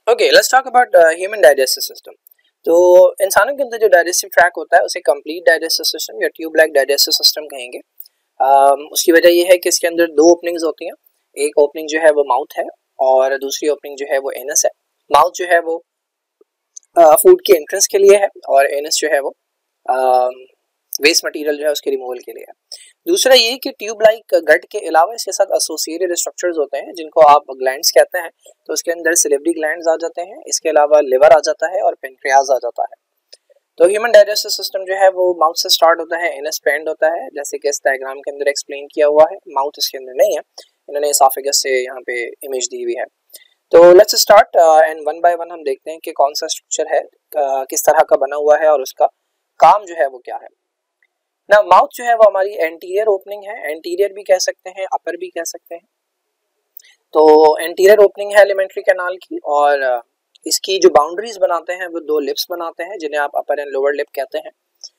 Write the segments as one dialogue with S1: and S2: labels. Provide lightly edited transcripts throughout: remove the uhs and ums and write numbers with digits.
S1: Okay, let's talk about human digestive system. तो इंसानों के अंदर जो डाइजेस्टिव ट्रैक होता है उसे कंप्लीट डाइजेस्टिव सिस्टम या ट्यूब लाइक डाइजेस्टिव सिस्टम कहेंगे। उसकी वजह ये है कि इसके अंदर दो ओपनिंग्स होती हैं। एक ओपनिंग जो है वो माउथ है और दूसरी ओपनिंग जो है वो एनस है। माउथ जो है वो फूड के एंट्रेंस के लिए है और एनस जो है वो वेस्ट मटेरियल जो है उसके रिमूवल के लिए है। दूसरा ये कि ट्यूब लाइक गट के अलावा इसके साथ एसोसिएटेड स्ट्रक्चर्स होते हैं जिनको आप ग्लैंड्स कहते हैं। तो उसके अंदर सिलिवरी ग्लैंड्स आ जाते हैं, इसके अलावा लिवर आ जाता है और पेनक्रियाज आ जाता है। तो ह्यूमन डाइजेस्टिव सिस्टम जो है वो माउथ से स्टार्ट होता है, एनस पे एंड होता है, जैसे कि इस डायग्राम के अंदर एक्सप्लेन किया हुआ है। माउथ इसके अंदर नहीं है, इन्होंने एसोफेगस से यहाँ पे इमेज दी हुई है। तो let's start and one by one हम देखते हैं कि कौन सा स्ट्रक्चर है, किस तरह का बना हुआ है और उसका काम जो है वो क्या है ना। माउथ जो है वो हमारी एंटीरियर ओपनिंग है, एंटीरियर भी कह सकते हैं, अपर भी कह सकते हैं। तो एंटीरियर ओपनिंग है एलिमेंट्री कैनाल की और इसकी जो बाउंड्रीज बनाते हैं वो दो लिप्स बनाते हैं जिन्हें आप अपर एंड लोअर लिप कहते हैं।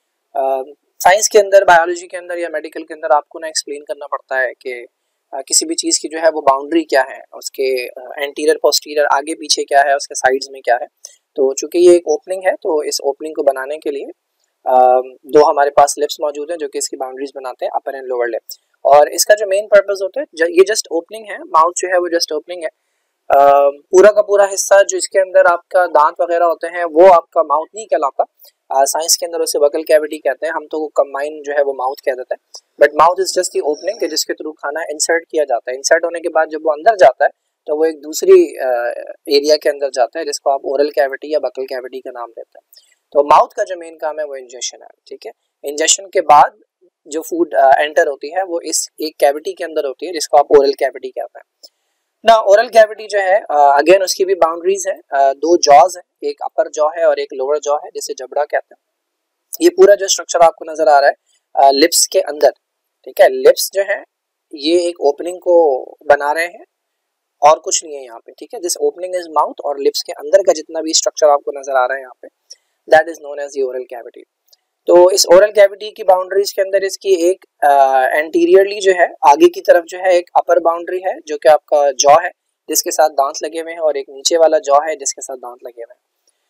S1: साइंस के अंदर, बायोलॉजी के अंदर या मेडिकल के अंदर आपको ना एक्सप्लेन करना पड़ता है कि किसी भी चीज़ की जो है वो बाउंड्री क्या है, उसके एंटीरियर पोस्टीरियर आगे पीछे क्या है, उसके साइड्स में क्या है। तो चूंकि ये एक ओपनिंग है तो इस ओपनिंग को बनाने के लिए दो हमारे पास लिप्स मौजूद हैं जो कि इसकी बाउंड्रीज बनाते हैं, अपर एंड लोअर लिप। और इसका जो मेन पर्पस होता है, ये जस्ट ओपनिंग है, माउथ जो है वो जस्ट ओपनिंग है। पूरा का पूरा हिस्सा जो इसके अंदर आपका दांत वगैरह होते हैं वो आपका माउथ नहीं कहलाता। साइंस के अंदर उसे बकल कैविटी कहते हैं, हम तो कंबाइन जो है वो माउथ कह देते हैं। But mouth is just the opening जिसके थ्रू खाना इंसर्ट किया जाता है। इंसर्ट होने के बाद जब वो अंदर जाता है तो वो एक दूसरी एरिया के अंदर जाता है जिसको आप ओरल कैविटी या बकल कैविटी का नाम देते हैं। तो माउथ का जो मेन काम है वो इंजेशन है, ठीक है। इंजेशन के बाद जो फूड एंटर होती है वो इस एक कैविटी के अंदर होती है जिसको आप ओरल कैविटी कहते हैं ना। ओरल कैविटी जो है अगेन उसकी भी बाउंड्रीज है, दो जॉज है, एक अपर जॉ है और एक लोअर जॉ है जिसे जबड़ा कहते हैं। ये पूरा जो स्ट्रक्चर आपको नजर आ रहा है लिप्स के अंदर, ठीक है। लिप्स जो है ये एक ओपनिंग को बना रहे हैं और कुछ नहीं है यहाँ पे, ठीक है। दिस ओपनिंग इज माउथ और लिप्स के अंदर का जितना भी स्ट्रक्चर आपको नजर आ रहा है यहाँ पे, that is known as the oral cavity. तो इस ओरल कैविटी की बाउंड्रीज के अंदर इसकी एक एंटीरियरली जो है आगे की तरफ जो है एक अपर बाउंड्री है जो कि आपका जॉ है जिसके साथ दांत लगे हुए हैं और एक नीचे वाला जॉ है जिसके साथ दांत लगे हुए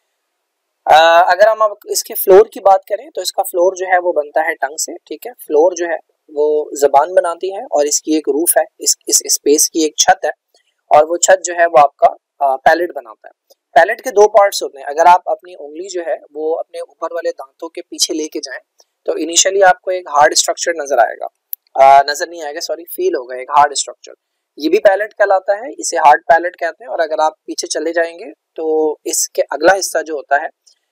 S1: हैं। अगर हम अब इसके फ्लोर की बात करें तो इसका फ्लोर जो है वो बनता है टंग से, ठीक है। फ्लोर जो है वो जबान बनाती है और इसकी एक रूफ है, इस स्पेस की एक छत है और वो छत जो है वो आपका पैलेट बनाता है। पैलेट के दो पार्ट्स होते हैं। अगर आप अपनी उंगली जो है वो अपने ऊपर वाले दांतों के पीछे लेके जाएं तो इनिशियली आपको एक हार्ड स्ट्रक्चर नजर आएगा, नजर नहीं आएगा सॉरी, फील होगा एक हार्ड स्ट्रक्चर। ये भी पैलेट कहलाता है, इसे हार्ड पैलेट कहते हैं। और अगर आप पीछे चले जाएंगे तो इसके अगला हिस्सा जो होता है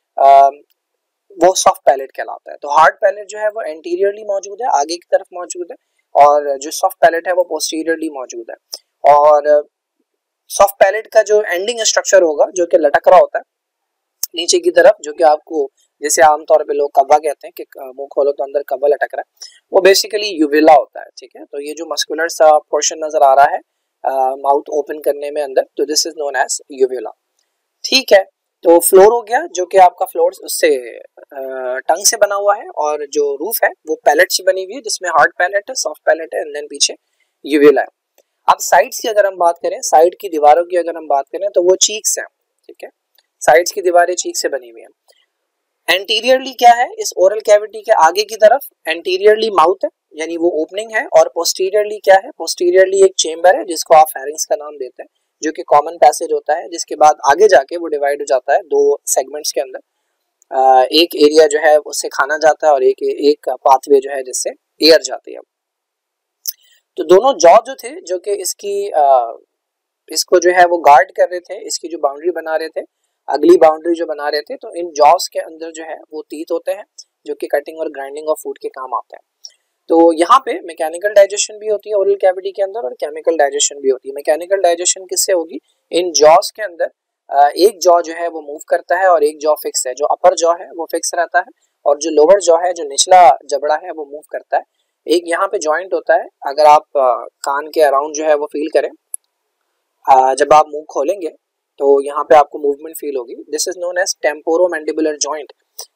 S1: वो सॉफ्ट पैलेट कहलाता है। तो हार्ड पैलेट जो है वो एंटीरियरली मौजूद है, आगे की तरफ मौजूद है, और जो सॉफ्ट पैलेट है वो पोस्टीरियरली मौजूद है। और सॉफ्ट पैलेट का जो एंडिंग स्ट्रक्चर होगा जो कि लटक रहा होता है नीचे की तरफ, जो कि आपको जैसे आमतौर पे लोग कव्वा कहते हैं कि मुंह खोलो तो अंदर कव्वा लटक रहा है, वो बेसिकली यूविला होता है, ठीक है। तो ये जो मस्कुलर सा पोर्शन नजर आ रहा है माउथ ओपन करने में अंदर, तो this is known as uvula, ठीक है। तो फ्लोर हो गया जो कि आपका फ्लोर उससे टंग से बना हुआ है, और जो रूफ है वो पैलेट से बनी हुई है जिसमें हार्ड पैलेट है, सॉफ्ट पैलेट है एंड देन पीछे यूविला है। अब साइड्स की अगर हम बात करें, साइड की दीवारों की अगर हम बात करें तो वो चीक्स हैं, ठीक है। साइड्स की दीवारें चीक से बनी हुई हैं। एंटीरियरली क्या है, इस ओरल कैविटी के आगे की तरफ एंटीरियरली माउथ है यानी वो ओपनिंग है, और पोस्टीरियरली क्या है, पोस्टीरियरली एक चेंबर है जिसको आप फेरिंक्स का नाम देते हैं, जो कि कॉमन पैसेज होता है, जिसके बाद आगे जाके वो डिवाइड हो जाता है दो सेगमेंट्स के अंदर। एक एरिया जो है उससे खाना जाता है और एक पाथवे जो है जिससे एयर जाती है। तो दोनों जॉ जो थे जो कि इसको जो है वो गार्ड कर रहे थे, इसकी जो बाउंड्री बना रहे थे, अगली बाउंड्री जो बना रहे थे, तो इन जॉस के अंदर जो है वो टीथ होते हैं जो कि कटिंग और ग्राइंडिंग ऑफ फूड के काम आते हैं। तो यहाँ पे मैकेनिकल डाइजेशन भी होती है ओरल कैविटी के अंदर और केमिकल डाइजेशन भी होती है। मैकेनिकल डाइजेशन किससे होगी, इन जॉस के अंदर एक जॉ जो है वो मूव करता है और एक जॉ फिक्स है। जो अपर जॉ है वो फिक्स रहता है और जो लोअर जॉ है, जो निचला जबड़ा है, वो मूव करता है। एक यहाँ पे जॉइंट होता है, अगर आप कान के अराउंड जो है वो फील करें, जब आप मुंह खोलेंगे तो यहाँ पे आपको मूवमेंट फील होगी। This is known as temporomandibular joint.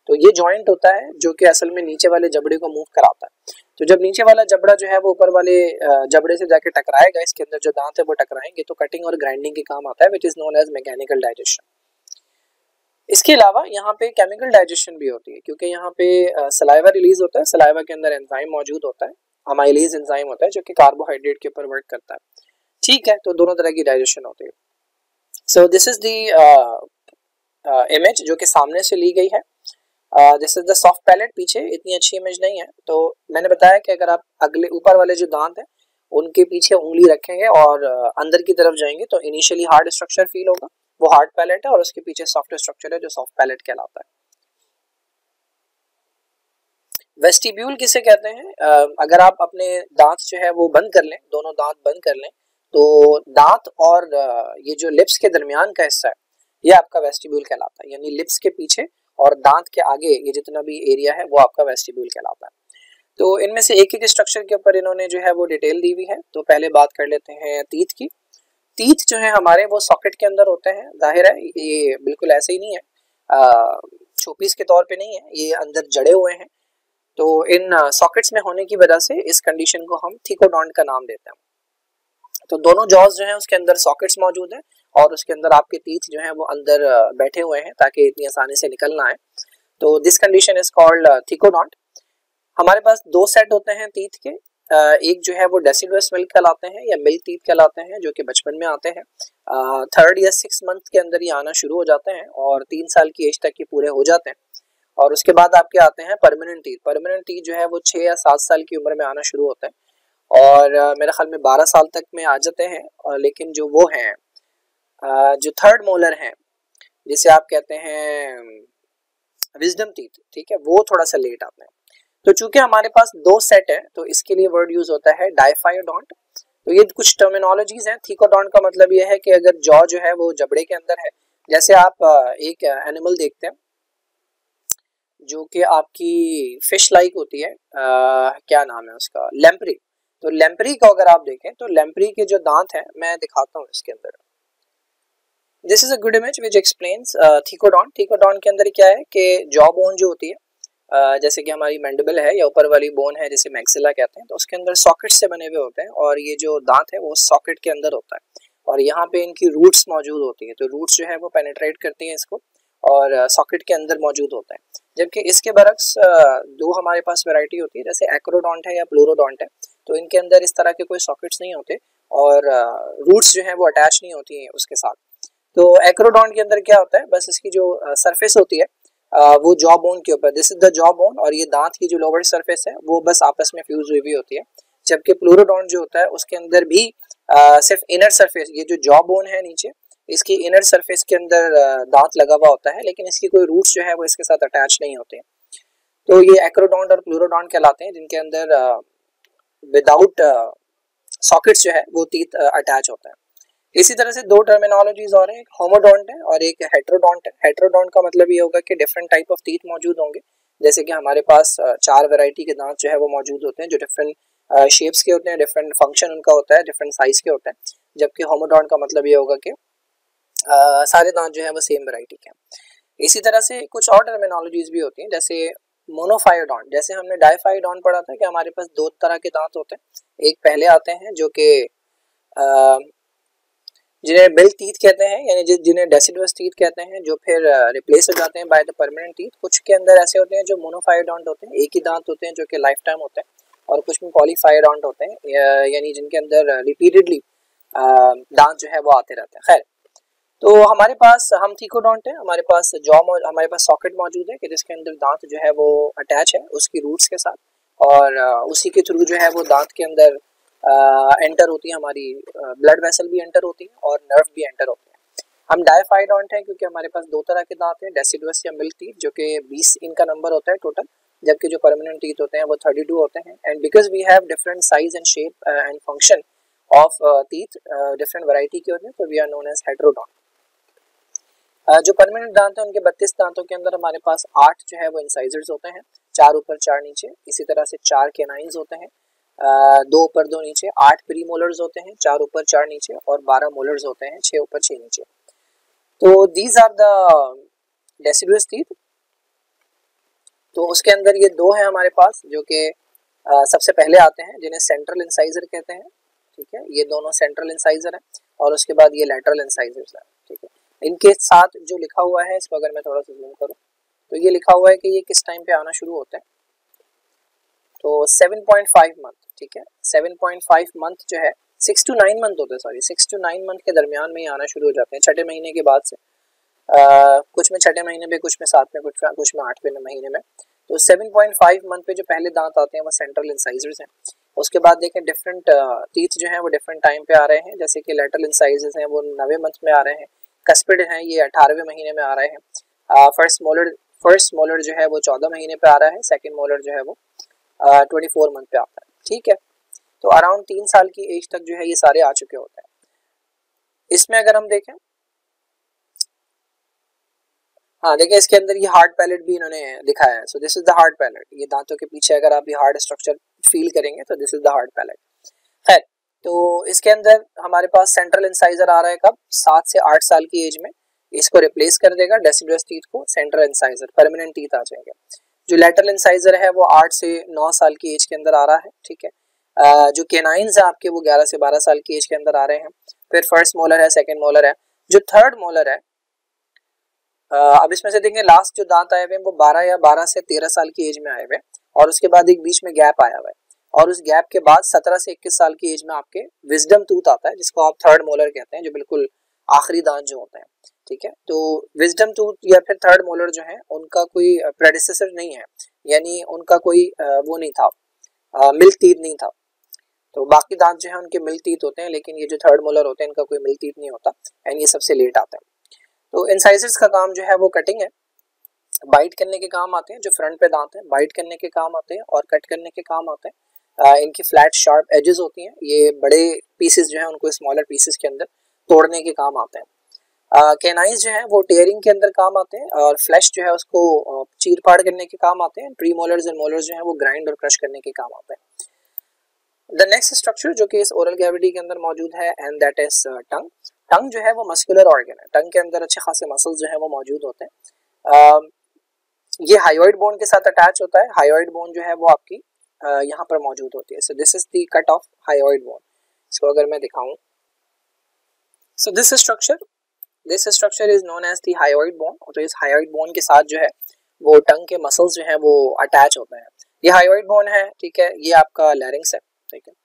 S1: तो ये जॉइंट होता है जो कि असल में नीचे वाले जबड़े को मूव कराता है। तो जब नीचे वाला जबड़ा जो है वो ऊपर वाले जबड़े से जाके टकराएगा, इसके अंदर जो दांत है वो टकराएंगे, तो कटिंग और ग्राइंडिंग के काम आता है, which is known as mechanical digestion. इसके अलावा यहाँ पे केमिकल डाइजेशन भी होती है, क्योंकि यहाँ पे सलाइवा रिलीज होता है, सलाइवा के अंदर एंजाइम मौजूद होता है, अमाइलेज एंजाइम होता है जो कि कार्बोहाइड्रेट के ऊपर वर्क करता है। ठीक है, तो दोनों तरह की डाइजेशन होती है। So this is the image जो कि सामने से ली गई है। This is the soft palate. पीछे इतनी अच्छी इमेज नहीं है, तो मैंने बताया कि अगर आप अगले ऊपर वाले जो दांत है उनके पीछे उंगली रखेंगे और अंदर की तरफ जाएंगे तो इनिशियली हार्ड स्ट्रक्चर फील होगा, वो हार्ड पैलेट है, और उसके पीछे सॉफ्ट स्ट्रक्चर है जो सॉफ्ट पैलेट कहलाता है। वेस्टिब्यूल किसे कहते हैं? अगर आप अपने दांत जो है वो बंद कर लें, दोनों दांत बंद कर लें, तो दांत और ये जो लिप्स के दरमियान का हिस्सा है ये आपका वेस्टिब्यूल कहलाता है, यानी लिप्स के पीछे और दांत के आगे ये जितना भी एरिया है वो आपका वेस्टिब्यूल कहलाता है। तो इनमें से एक एक स्ट्रक्चर के ऊपर इन्होंने जो है वो डिटेल दी हुई है। तो पहले बात कर लेते हैं टीथ की। टीथ जो है हमारे वो सॉकेट के अंदर होते हैं, जाहिर है ये बिल्कुल ऐसे ही नहीं है, शोपीस के तौर पे नहीं है, ये अंदर जड़े हुए हैं। तो इन सॉकेट्स में होने की वजह से इस कंडीशन को हम थिकोडोंट का नाम देते हैं। तो दोनों जॉज जो है उसके अंदर सॉकेट्स मौजूद हैं और उसके अंदर आपके टीथ जो है वो अंदर बैठे हुए हैं ताकि इतनी आसानी से निकल ना आए। तो this condition is called thecodont. हमारे पास दो सेट होते हैं टीथ के, एक जो है वो डेसिडुअस मिल्क कहलाते हैं या मिल्क टीथ कहलाते हैं, जो कि बचपन में आते हैं, 3rd या 6th मंथ के अंदर ये आना शुरू हो जाते हैं और 3 साल की एज तक ये पूरे हो जाते हैं। और उसके बाद आपके आते हैं परमानेंट टीथ। परमानेंट टीथ जो है वो 6 या 7 साल की उम्र में आना शुरू होते हैं और मेरे ख्याल में 12 साल तक में आ जाते हैं। और लेकिन जो वो हैं जो 3rd मोलर हैं, जिसे आप कहते हैं विजडम टीथ, ठीक है, वो थोड़ा सा लेट आते हैं। तो चूंकि हमारे पास दो सेट है तो इसके लिए वर्ड यूज होता है डाइफायोडोंट। तो ये कुछ टर्मिनोलॉजीज हैं। थिकोडोंट का मतलब ये है कि अगर जॉ जो है वो जबड़े के अंदर है, जैसे आप एक एनिमल देखते हैं जो कि आपकी फिश लाइक होती है, क्या नाम है उसका, लैम्प्री। तो लैम्प्री को अगर आप देखें तो लैम्प्री के जो दांत हैं, मैं दिखाता हूँ इसके अंदर। This is a good image which explains thecodont. Thecodont के अंदर क्या है कि जॉ बोन जो होती है, जैसे कि हमारी मैंडिबल है या ऊपर वाली बोन है जिसे मैक्सिला कहते हैं, तो उसके अंदर सॉकेट से बने हुए होते हैं और ये जो दांत है वो सॉकेट के अंदर होता है और यहाँ पे इनकी रूट्स मौजूद होती है। तो रूट्स जो है वो पेनिट्रेट करती हैं इसको और सॉकेट के अंदर मौजूद होता है। जबकि इसके बरक्स दो हमारे पास वैरायटी होती है, जैसे एक्रोडोंट है या प्लूरोडोंट है, तो इनके अंदर इस तरह के कोई सॉकेट्स नहीं होते और रूट्स जो है वो अटैच नहीं होती हैं उसके साथ। तो एक्रोडोंट के अंदर क्या होता है, बस इसकी जो सरफेस होती है वो जॉ बोन के ऊपर, this is the jaw bone, और ये दांत की जो लोअर सरफेस है वो बस आपस में फ्यूज हुई हुई होती है। जबकि प्लूरोडोंट जो होता है उसके अंदर भी सिर्फ इनर सरफेस, ये जो जॉ बोन है नीचे, इसकी इनर सरफेस के अंदर दांत लगा हुआ होता है, लेकिन इसकी कोई रूट्स जो है वो इसके साथ अटैच नहीं होते हैं। तो ये एक्रोडोंट और प्लूरोडोंट कहलाते हैं, जिनके अंदर विदाउट सॉकेट्स जो है वो टीथ अटैच होता है। इसी तरह से दो टर्मिनोलॉजीज और हैं, एक होमोडोंट है और एक हेट्रोडोंट है। हेट्रोडोंट का मतलब ये होगा कि डिफरेंट टाइप ऑफ टीथ मौजूद होंगे, जैसे कि हमारे पास 4 वैरायटी के दांत जो है वो मौजूद होते हैं जो डिफरेंट शेप्स के होते हैं, डिफरेंट फंक्शन उनका होता है, डिफरेंट साइज के होते हैं। जबकि होमोडोंट का मतलब ये होगा कि सारे दांत जो है वो सेम वैरायटी के हैं। इसी तरह से कुछ और टर्मिनोलॉजीज भी होती हैं, जैसे मोनोफायोडोंट। जैसे हमने डाइफायोडोंट पढ़ा था कि हमारे पास 2 तरह के दांत होते हैं, एक पहले आते हैं जो कि जिन्हें मिल्क टीथ कहते हैं, यानी जिन्हें डेसिडुअस टीथ कहते हैं, जो फिर रिप्लेस हो जाते हैं बाय द परमानेंट टीथ। कुछ के अंदर ऐसे होते हैं जो मोनोफायोडोंट होते हैं, एक ही दांत होते हैं जो कि लाइफ टाइम होते हैं, और कुछ में पॉलीफायोडोंट होते हैं, यानी जिनके अंदर रिपीटेडली दांत जो है वो आते रहते हैं। खैर, तो हमारे पास हम थिकोडोंट है, हमारे पास हमारे पास सॉकेट मौजूद है कि जिसके अंदर दांत जो है वो अटैच है उसकी रूट्स के साथ, और उसी के थ्रू जो है वो दांत के अंदर एंटर होती है, हमारी ब्लड वेसल भी एंटर होती है और नर्व भी एंटर होते हैं। हम डाइफायोडोंट हैं क्योंकि हमारे पास 2 तरह के दांत हैं, डेसिडुअस या मिल्क टीथ, जो कि 20 इनका नंबर होता है टोटल, जबकि जो परमानेंट टीथ होते हैं वो 32 होते हैं। And because we have different size and shape and function of teeth, different variety के होते हैं, तो we are known as heterodont. जो परमानेंट दांत हैं उनके 32 दांतों के अंदर हमारे पास 8 जो है वो इंसाइजर्स होते हैं, 4 ऊपर 4 नीचे। इसी तरह से 4 कैनाइंस होते हैं, 2 ऊपर 2 नीचे। 8 प्री मोलर्स होते हैं, 4 ऊपर 4 नीचे, और 12 मोलर्स होते हैं, 6 ऊपर 6 नीचे। तो these are the deciduous teeth. तो उसके अंदर ये दो है हमारे पास जो कि सबसे पहले आते हैं, जिन्हें सेंट्रल इंसाइजर कहते हैं, ठीक है। ये दोनों सेंट्रल इंसाइजर हैं और उसके बाद ये लैटरल इंसाइजर्स हैं, ठीक है। इनके साथ जो लिखा हुआ है, इसको अगर मैं थोड़ा सा जूम करूँ तो ये लिखा हुआ है कि ये किस टाइम पे आना शुरू होते हैं। तो 7.5 मंथ, ठीक है, 7.5 मंथ जो है 6 to 9 मंथ होते हैं, सॉरी 6 to 9 मंथ के दरमियान में ही आना शुरू हो जाते हैं, छठे महीने के बाद से। कुछ में छठे महीने में, कुछ में सातवें, कुछ में आठवें महीने में। तो 7.5 मंथ पे जो पहले दांत आते हैं वो सेंट्रल इंसाइजर्स हैं। उसके बाद देखें डिफरेंट टीथ जो हैं वो डिफरेंट टाइम पे आ रहे हैं, जैसे कि लैटरल इंसाइजर्स हैं वो 9वें मंथ में आ रहे हैं, कस्पिड हैं ये 18वें महीने में आ रहे हैं, फर्स्ट मोलर जो है वो 14 महीने पे आ रहा है, सेकेंड मोलर जो है वो 24 मंथ पे आता है, ठीक है। तो अराउंड 3 साल की एज तक जो है ये सारे आ चुके होते हैं। इसमें अगर हम देखें, हाँ देखिए इसके अंदर ये हार्ड पैलेट भी इन्होंने दिखाया है। So this is the hard palate, ये दांतों के पीछे अगर आप ये हार्ड स्ट्रक्चर फील करेंगे तो this is the hard palate. खैर, तो इसके अंदर हमारे पास सेंट्रल इंसाइजर आ रहा है कब, 7 से 8 साल की एज में। इसको रिप्लेस कर देगा डेसिडस टीथ को, सेंट्रल इंसाइजर, परमानेंट टीथ आ जाएंगे। जो लैटरल इंसाइजर है वो 8 से 9 साल की एज के अंदर आ रहा है, ठीक है। जो केनाइंस है आपके वो 11 से 12 साल की एज के अंदर आ रहे हैं। फिर फर्स्ट मोलर है, सेकेंड मोलर है, जो थर्ड मोलर है अब इसमें से देखेंगे लास्ट जो दांत आए हुए हैं वो 12 या 12 से 13 साल की एज में आए हुए हैं, और उसके बाद एक बीच में गैप आया हुआ है, और उस गैप के बाद 17 से 21 साल की एज में आपके विजडम टूथ आता है, जिसको आप थर्ड मोलर कहते हैं, जो बिल्कुल आखिरी दांत जो होते हैं, ठीक है। तो विजडम टूथ या फिर थर्ड मोलर जो है उनका कोई प्रेडिसेसर नहीं है, यानी उनका कोई वो नहीं था, मिल्क टीथ नहीं था। तो बाकी दांत जो है उनके मिल्क टीथ होते हैं, लेकिन ये जो थर्ड मोलर होते हैं इनका कोई मिल्क टीथ नहीं होता, एंड ये सबसे लेट आता है। तो इंसाइजर्स का काम जो है वो कटिंग है, बाइट करने के काम आते हैं, जो फ्रंट पे दांत हैं बाइट करने के काम आते हैं और कट करने के काम आते हैं। इनकी फ्लैट शार्प एजेस होती हैं, ये बड़े पीसेस जो है उनको स्मॉलर पीसेस के अंदर तोड़ने के काम आते हैं। कैनाइंस जो है वो टेयरिंग के अंदर काम आते हैं, और फ्लैश जो है उसको चीर फाड़ करने के काम आते हैं। प्री मोलर्स एंड मोलर्स जो है वो ग्राइंड और क्रश करने के काम आते हैं। द नेक्स्ट स्ट्रक्चर जो कि इस ओरल कैविटी के अंदर मौजूद है, and that is tongue. Tongue जो है वो मस्कुलर ऑर्गन है, टंग के अंदर अच्छे खासे मसल्स जो है वो मौजूद होते हैं। ये हाइयोइड बोन के साथ अटैच होता है, हाइयोइड बोन जो है वो आपकी यहाँ पर मौजूद होती है। So this is the cut of hyoid bone. इसको अगर मैं दिखाऊं, so this structure is known as the hyoid bone. तो इस हाइयोइड बोन के साथ जो है वो टंग के मसल्स जो है वो अटैच होते हैं। ये हाइयोइड बोन है, ठीक है, ये आपका लैरिंक्स है, ठीक है।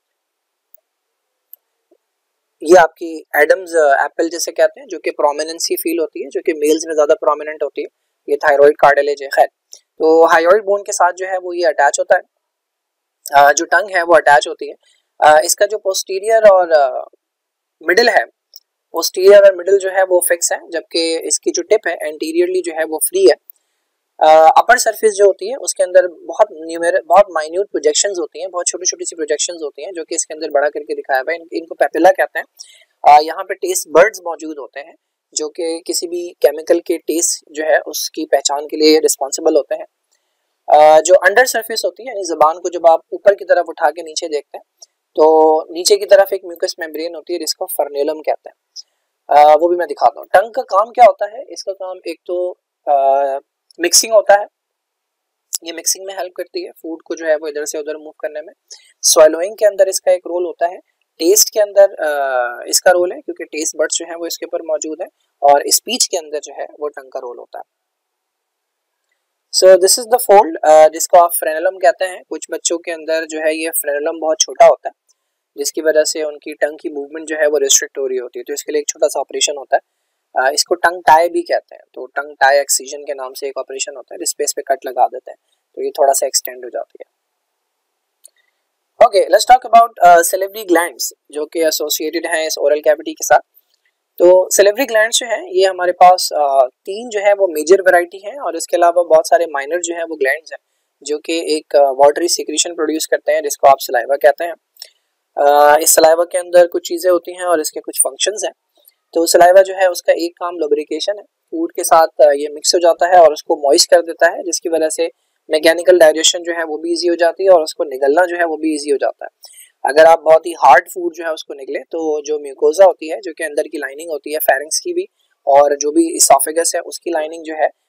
S1: ये आपकी एडम्स एप्पल जैसे कहते हैं, जो कि प्रोमिनेंसी फील होती है, जो कि मेल्स में ज्यादा प्रोमिनेंट होती है। ये थायराइड कार्टिलेज है। खैर, तो हाइयोइड बोन के साथ जो है वो ये अटैच होता है, जो टंग है वो अटैच होती है। इसका जो पोस्टीरियर और मिडिल है, पोस्टीरियर और मिडिल जो है वो फिक्स है, जबकि इसकी जो टिप है एंटीरियरली जो है वो फ्री है। अपर सरफेस जो होती है उसके अंदर बहुत माइन्यूट प्रोजेक्शंस होती हैं, बहुत छोटी छोटी सी प्रोजेक्शंस होती हैं, जो कि इसके अंदर बड़ा करके दिखाया हुआ है। इनको पेपिला कहते हैं। यहाँ पे टेस्ट बर्ड्स मौजूद होते हैं, जो कि किसी भी केमिकल के टेस्ट जो है उसकी पहचान के लिए रिस्पॉन्सिबल होते हैं। जो अंडर सरफेस होती है, यानी जबान को जब आप ऊपर की तरफ उठा के नीचे देखते हैं तो नीचे की तरफ एक म्यूकस मेम्ब्रेन होती है, जिसको फर्नेलम कहते हैं। वो भी मैं दिखाता हूँ। टंग का काम क्या होता है, इसका काम एक तो मिक्सिंग होता है, ये मिक्सिंग में हेल्प करती है, फूड को जो है वो इधर से उधर मूव करने में। स्वैलोइंग के अंदर इसका एक रोल होता है। टेस्ट के अंदर इसका रोल है, क्योंकि टेस्ट बड्स जो है वो इसके ऊपर मौजूद है, और स्पीच के अंदर जो है वो टंग का रोल होता है। So this is the fold, जिसको आप फ्रेनेलम कहते हैं। कुछ बच्चों के अंदर जो है ये फ्रेनेलम बहुत छोटा होता है, जिसकी वजह से उनकी टंग की मूवमेंट जो है वो रिस्ट्रिक्ट हो रही होती है, तो इसके लिए एक छोटा सा ऑपरेशन होता है। इसको टंग टाई भी कहते हैं। तो टंग टाई एक्सीजन के नाम से एक ऑपरेशन होता है, जिस पे इस पे कट लगा देते हैं, तो ये थोड़ा सा एक्सटेंड हो जाती है। Okay, let's talk about salivary glands, जो कि एसोसिएटेड हैं इस ओरल कैविटी के साथ। तो सैलिवरी ग्लैंड्स जो हैं ये हमारे पास 3 जो है वो मेजर वैरायटी हैं, और इसके अलावा बहुत सारे माइनर जो है वो ग्लैंड्स हैं, जो कि एक वाटरी सिक्रीशन प्रोड्यूस करते हैं, जिसको आप सलाइवा कहते हैं। इस सलाइवा के अंदर कुछ चीज़ें होती हैं और इसके कुछ फंक्शंस हैं। तो सलाइवा जो है उसका एक काम लुब्रिकेशन है, फूड के साथ ये मिक्स हो जाता है और उसको मॉइस्ट कर देता है, जिसकी वजह से मैकेनिकल डाइजेशन जो है वो भी इजी हो जाती है, और उसको निगलना जो है वो भी इजी हो जाता है। अगर आप बहुत ही हार्ड फूड जो है उसको निगले, तो जो म्यूकोजा होती है, जो कि अंदर की लाइनिंग होती है फेरिंग्स की भी, और जो भी इसोफेगस है उसकी लाइनिंग जो है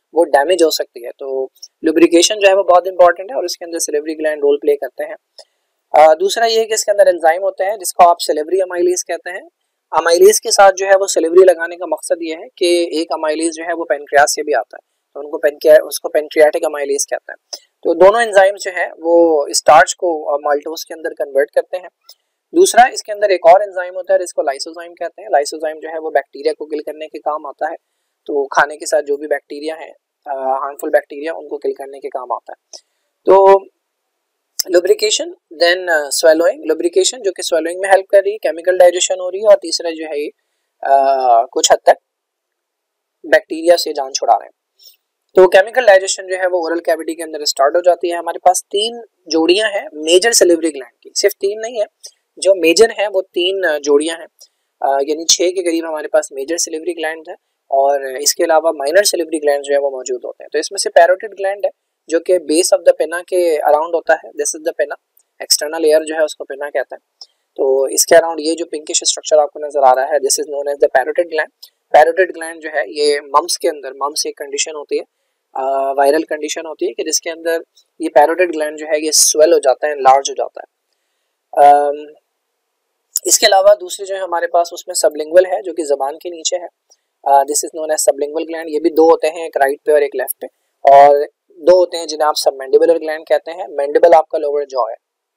S1: वो डैमेज हो सकती है। तो लुब्रिकेशन जो है वो बहुत इंपॉर्टेंट है और इसके अंदर सेलेब्री ग्लैंड रोल प्ले करते हैं। दूसरा ये है कि इसके अंदर एंजाइम होते हैं जिसको आप सेलेब्री अमाइलेज कहते हैं। अमाइलेज के साथ जो है वो सेलेब्री लगाने का मकसद ये है कि एक अमाइलेज जो है वो पेनक्रियास से भी आता है, तो उसको पेनक्रियाटिक अमाइलेज कहते हैं। तो दोनों एंजाइम्स जो है वो स्टार्च को माल्टोज के अंदर कन्वर्ट करते हैं। दूसरा इसके अंदर एक और एंजाइम होता है जिसको लाइसोजाइम कहते हैं। लाइसोजाइम जो है वो बैक्टीरिया को किल करने के काम आता है। तो खाने के साथ जो भी बैक्टीरिया है, हार्मफुल बैक्टीरिया, उनको किल करने के काम आता है। तो लुब्रिकेशन, देन स्वेलोइंग। लुब्रिकेशन जो कि स्वेलोइंग में हेल्प कर रही है, केमिकल डाइजेशन हो रही है, और तीसरा जो है ये कुछ हद तक बैक्टीरिया से जान छुड़ा रहे हैं। तो केमिकल डाइजेशन जो है वो ओरल कैविटी के अंदर स्टार्ट हो जाती है। हमारे पास 3 जोड़ियां हैं मेजर सेलेब्री ग्लैंड की, सिर्फ 3 नहीं है, जो मेजर है वो 3 जोड़ियां हैं, यानी 6 के करीब हमारे पास मेजर सेलेब्री ग्लैंड है और इसके अलावा माइनर सेलेब्री ग्लैंड जो है वो मौजूद होते हैं। तो इसमें से पैरोटिड ग्लैंड है जो कि बेस ऑफ द पेना के अराउंड होता है, this is the pinna, external ear जो है उसको पेना कहते हैं। तो इसके अराउंड ये जो पिंकिश स्ट्रक्चर आपको नजर आ रहा है, this is known as the parotid gland. Parotid gland जो है ये मम्स के अंदर, मम्स एक कंडीशन होती है, वायरल कंडीशन होती है कि जिसके अंदर ये पैरोटिड ग्लैंड जो है ये स्वेल हो जाता है, लार्ज हो जाता है। इसके अलावा दूसरे जो है हमारे पास उसमें सबलिंगुअल है जो कि जबान के नीचे है, this is known as sublingual gland. ये भी 2 होते हैं, एक राइट पे और एक लेफ्ट पे, और 2 होते हैं जिन्हें आप सबमैंडिबुलर ग्लैंड कहते हैं। मैंडिबल आपका लोअर जॉ है,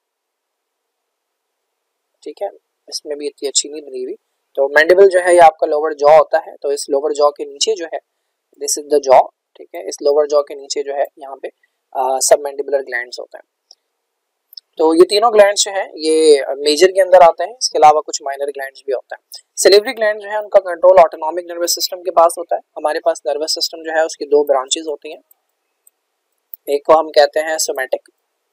S1: ठीक है, इसमें भी इतनी अच्छी नहीं बनी हुई। तो मैंडिबल जो है ये आपका लोअर जॉ होता है। तो इस लोअर जॉ के नीचे जो है, दिस इज द जॉ, ठीक है, इस लोअर जॉ के नीचे जो है यहाँ पे सबमैंडिबुलर ग्लैंड्स होते हैं। तो ये तीनों ग्लैंड्स जो हैं ये मेजर के अंदर आते हैं, इसके अलावा कुछ माइनर ग्लैंड्स भी होते हैं। सेलेब्री ग्लैंड जो है उनका कंट्रोल ऑटोनॉमिक नर्वस सिस्टम के पास होता है। हमारे पास नर्वस सिस्टम जो है उसकी 2 ब्रांचेस होती हैं, एक को हम कहते हैं सोमैटिक।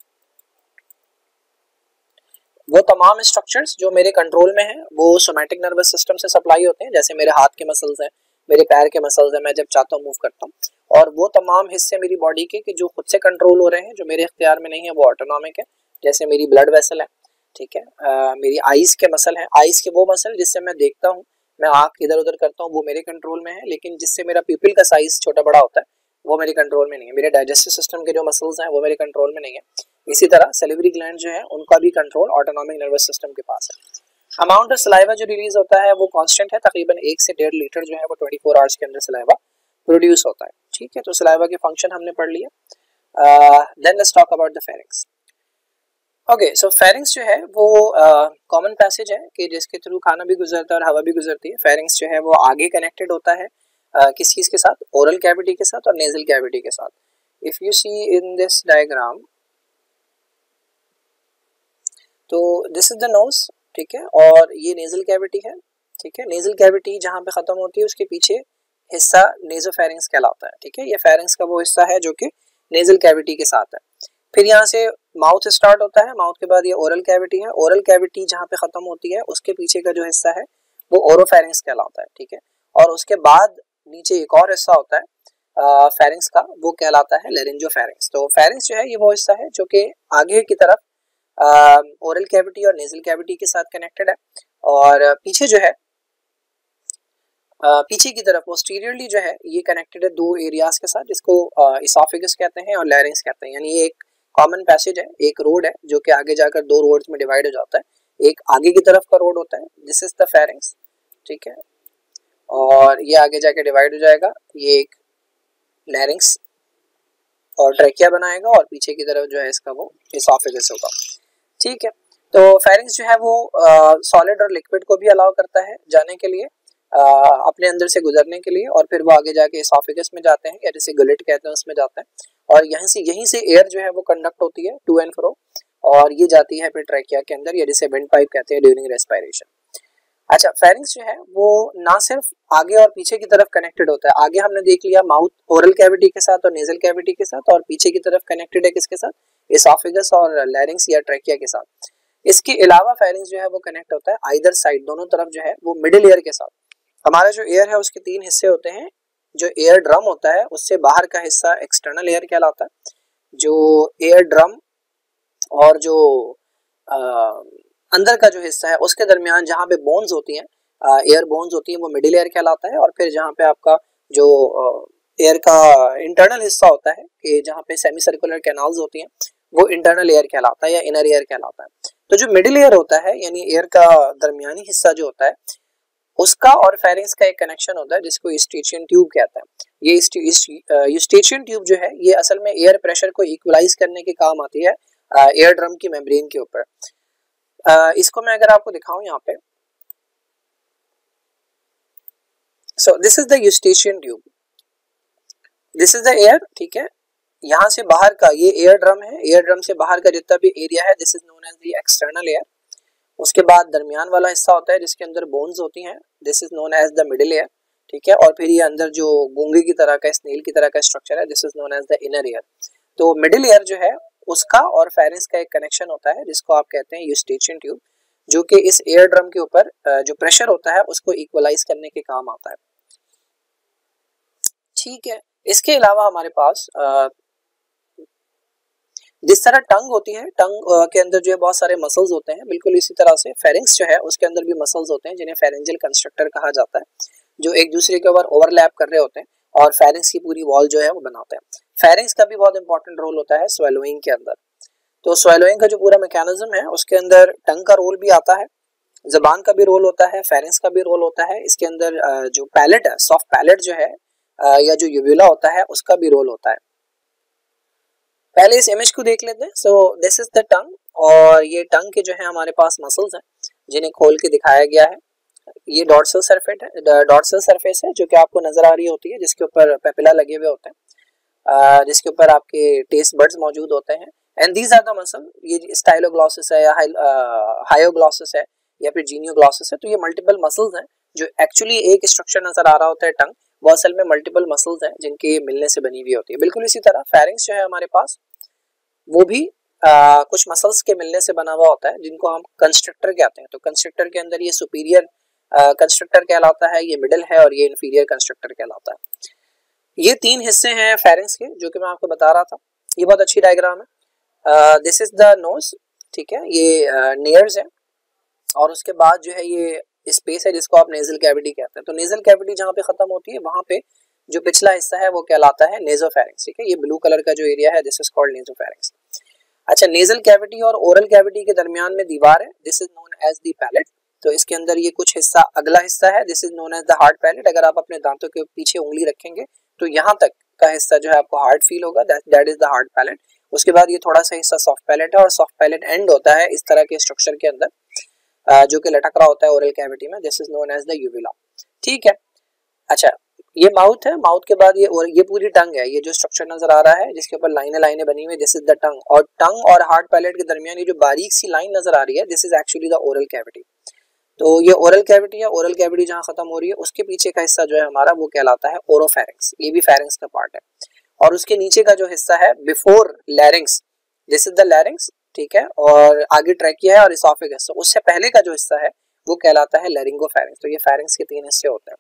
S1: वो तमाम स्ट्रक्चर्स जो मेरे कंट्रोल में हैं वो सोमैटिक नर्वस सिस्टम से सप्लाई होते हैं, जैसे मेरे हाथ के मसल्स हैं, मेरे पैर के मसल्स हैं, मैं जब चाहता हूँ मूव करता हूँ। और वो तमाम हिस्से मेरी बॉडी के कि जो खुद से कंट्रोल हो रहे हैं, जो मेरे इख्तियार में नहीं है, वो ऑटोनॉमिक है। जैसे मेरी ब्लड वेसल है, ठीक है, मेरी आइज के मसल है, आइज के वो मसल जिससे मैं देखता हूँ, मैं आँख इधर उधर करता हूँ, वो मेरे कंट्रोल में है। लेकिन जिससे मेरा प्यूपिल का साइज छोटा बड़ा होता है वो मेरे कंट्रोल में नहीं है। मेरे डाइजेस्टिव सिस्टम के जो मसल्स हैं वो मेरे कंट्रोल में नहीं है। इसी तरह सेलेब्री ग्लैंड जो है उनका भी कंट्रोल ऑटोनॉमिक नर्वस सिस्टम के पास है। अमाउंट ऑफ सलाइवा जो रिलीज होता है वो कांस्टेंट है, तकरीबन 1 से 1.5 लीटर जो है वो 24 आवर्स के अंदर सलाइवा प्रोड्यूस होता है, ठीक है। तो सलाइवा के फंक्शन हमने पढ़ लिया। Then let's talk about the pharynx. Okay, so pharynx जो है वो कॉमन पैसेज है कि जिसके थ्रू खाना भी गुजरता है और हवा भी गुजरती है। फेरिंग्स जो है वो आगे कनेक्टेड होता है किस चीज के साथ, ओरल कैविटी के साथ और नेजल कैविटी के साथ। If you see in this diagram, तो दिस इज द नोज, ठीक है, और ये नेजल कैविटी है, ठीक है। नेजल कैविटी जहाँ पे खत्म होती है उसके पीछे हिस्सा नेजोफेरिंग्स कहलाता है, ठीक है। ये फेरिंग्स का वो हिस्सा है जो कि नेजल कैविटी के साथ है। फिर यहाँ से माउथ स्टार्ट होता है, माउथ के बाद ये ओरल कैविटी है, ओरल कैविटी जहाँ पे खत्म होती है उसके पीछे का जो हिस्सा है वो ओरोफेरिंग्स कहलाता है, ठीक है। और उसके बाद नीचे एक और हिस्सा होता है फेरिंग्स का, वो कहलाता है लेरिंजोफेरिंग्स। तो फेरिंग्स जो है ये वो हिस्सा है जो कि आगे की तरफ ओरल कैविटी और नेजल कैविटी के साथ कनेक्टेड है, और पीछे जो है पीछे की तरफ पोस्टीरियरली जो है ये कनेक्टेड है 2 एरियाज के साथ, जिसको इसोफेगस कहते हैं और लैरिंग्स कहते हैं। यानी ये एक कॉमन पैसेज है, एक रोड है जो कि आगे जाकर 2 रोड्स में डिवाइड हो जाता है। एक आगे की तरफ का रोड होता है, दिस इज द फेरिंग्स, ठीक है, और ये आगे जाके डिवाइड हो जाएगा, ये एक लैरिंग्स और ट्रैकिया बनाएगा, और पीछे की तरफ जो है इसका वो इसोफेगस होगा, ठीक है। तो फेरिंग्स जो है वो सॉलिड और लिक्विड को भी अलाउ करता है जाने के लिए, अपने अंदर से गुजरने के लिए, और फिर वो आगे जाके इसोफेगस में जाते हैं या जिसे गलेट कहते हैं उसमें जाते हैं, और यहीं से एयर जो है वो कंडक्ट होती है टू एंड फ्रो, और ये जाती है फिर ट्रैकिया के अंदर, या जिसे विंड पाइप कहते हैं ड्यूरिंग रेस्पिरेशन। अच्छा, फेरिंग्स जो है वो ना सिर्फ आगे और पीछे की तरफ कनेक्टेड होता है, आगे हमने देख लिया माउथ ओरल कैविटी के साथ और नेजल कैविटी के साथ, और पीछे की तरफ कनेक्टेड है किसके साथ, इसोफेगस और लैरिंग्स या ट्रैकिया के साथ। इसके अलावा फेरिंग्स जो है वो कनेक्ट होता है आइदर साइड, दोनों तरफ जो है वो मिडिल एयर के साथ। हमारा जो एयर है उसके 3 हिस्से होते हैं, जो एयर ड्रम होता है उससे बाहर का हिस्सा एक्सटर्नल एयर कहलाता है, जो एयर ड्रम और जो अंदर का जो हिस्सा है उसके दरमियान जहाँ पे बोन्स होती हैं, एयर बोन्स होती हैं, वो मिडिल एयर कहलाता है, और फिर जहाँ पे आपका जो एयर का इंटरनल हिस्सा होता है कि जहाँ पे सेमी सर्कुलर कैनाल्स होती हैं, वो इंटरनल एयर कहलाता है या इनर एयर कहलाता है। तो जो मिडिल एयर होता है यानी एयर का दरमियानी हिस्सा जो होता है, उसका और फेरिंक्स का एक कनेक्शन होता है जिसको यूस्टेचियन ट्यूब कहते हैं। ये यूस्टेचियन ट्यूब जो है ये असल में एयर प्रेशर को इक्वलाइज करने के काम आती है एयर ड्रम की मेम्ब्रेन के ऊपर। इसको मैं अगर आपको दिखाऊं यहाँ पे, so this is the eustachian tube, this is the ear, ठीक है। यहाँ से बाहर का ये एयर ड्रम है, एयर ड्रम से बाहर का जितना भी एरिया है this is known as the external ear. उसके बाद दरमियान वाला हिस्सा होता है जिसके अंदर बोन्स होती हैं, this is known as the middle ear, ठीक है। और फिर ये अंदर जो गूंगे की तरह का, स्नेल की तरह का स्ट्रक्चर है, this is known as the inner ear. तो मिडिल एयर जो है उसका और फेरिंक्स का एक कनेक्शन होता है जिसको आप कहते हैं यूस्टेचियन ट्यूब, जो कि इस एयर ड्रम के ऊपर जो प्रेशर होता है उसको इक्वलाइज करने के काम आता है, ठीक है। इसके अलावा हमारे पास जिस तरह टंग होती है, टंग के अंदर जो है बहुत सारे मसल्स होते हैं, बिल्कुल इसी तरह से फेरिंक्स जो है उसके अंदर भी मसल्स होते हैं जिन्हें फेरेंजियल कंस्ट्रक्टर कहा जाता है, जो एक दूसरे के ऊपर ओवरलैप कर रहे होते हैं और फेरिंक्स की पूरी वॉल जो है वो बनाते हैं। फेरिंक्स का भी बहुत इंपॉर्टेंट रोल होता है स्वेलोइंग के अंदर। तो स्वेलोइंग का जो पूरा मैकेनिज्म है उसके अंदर टंग का रोल भी आता है, जबान का भी रोल होता है, फेरिंक्स का भी रोल होता है। इसके अंदर जो पैलेट है, सॉफ्ट पैलेट जो है या जो यूव्यूला होता है उसका भी रोल होता है। पहले इस इमेज को देख लेते हैं। So this is the tongue, और ये टंग के जो है हमारे पास मसल्स हैं जिन्हें खोल के दिखाया गया है। ये डॉर्सल सरफेस है जो कि आपको नजर आ रही होती है, जिसके ऊपर पेपिला लगे हुए होते हैं, जिसके ऊपर आपके टेस्ट बड्स मौजूद होते हैं। And these are the muscle, ये स्टाइलोग्लॉसिस है या हायोग्लॉसिस है या फिर जीनियोग्लॉसिस है। तो ये मल्टीपल मसल्स हैं जो एक्चुअली एक स्ट्रक्चर नजर आ रहा होता है टंग, वो असल में मल्टीपल मसल्स हैं जिनके मिलने से बनी हुई होती है। बिल्कुल इसी तरह फेरिंक्स जो है हमारे पास, वो भी कुछ मसल्स के मिलने से बना हुआ होता है जिनको हम कंस्ट्रक्टर कहते हैं। तो कंस्ट्रक्टर के अंदर ये सुपीरियर कंस्ट्रक्टर कहलाता है, ये मिडिल है, और ये इंफीरियर कंस्ट्रक्टर कहलाता है। ये तीन हिस्से हैं फेरिंक्स के जो कि मैं आपको बता रहा था। ये बहुत अच्छी डायग्राम है। दिस इज द नोज, ठीक है, ये नेयर्स है, और उसके बाद जो है ये स्पेस है जिसको आप नेजल कैविटी कहते हैं। तो नेजल कैविटी जहाँ पे खत्म होती है वहां पे जो पिछला हिस्सा है वो कहलाता है नेजोफेरिंक्स, ठीक है। ये ब्लू कलर का जो एरिया है दिस इज कॉल्ड नेजोफेरिंक्स। अच्छा, नेजल कैविटी और ओरल कैविटी के दरमियान में दीवार है, this is known as the palate. तो इसके अंदर ये कुछ हिस्सा, अगला हिस्सा है, this is known as the hard palate. अगर आप अपने दांतों के पीछे उंगली रखेंगे तो यहाँ तक का हिस्सा जो है आपको हार्ड फील होगा, that is the hard palate. उसके बाद ये थोड़ा सा हिस्सा सॉफ्ट पैलेट है, और सॉफ्ट पैलेट एंड होता है इस तरह के स्ट्रक्चर के अंदर जो कि लटक रहा होता है ओरल कैविटी में, this is known as the uvula, ठीक है। अच्छा, ये माउथ है, माउथ के बाद ये पूरी टंग है, ये जो स्ट्रक्चर नजर आ रहा है जिसके ऊपर लाइनें बनी हुई, दिस इज द टंग। और टंग और हार्ड पैलेट के दरमियान ये जो बारीक सी लाइन नजर आ रही है, this is actually the oral cavity. तो ये ओरल कैविटी है, ओरल कैविटी जहां खत्म हो रही है उसके पीछे का हिस्सा जो है हमारा वो कहलाता है ओरोफेरिंक्स, ये भी फेरिंक्स का पार्ट है। और उसके नीचे का जो हिस्सा है before larynx, this is the larynx, ठीक है। और आगे ट्रैकिया है और इसोफेगस, उससे पहले का जो हिस्सा है वो कहलाता है लैरिंगोफेरिंक्स। तो ये फेरिंक्स के तीन हिस्से होते हैं,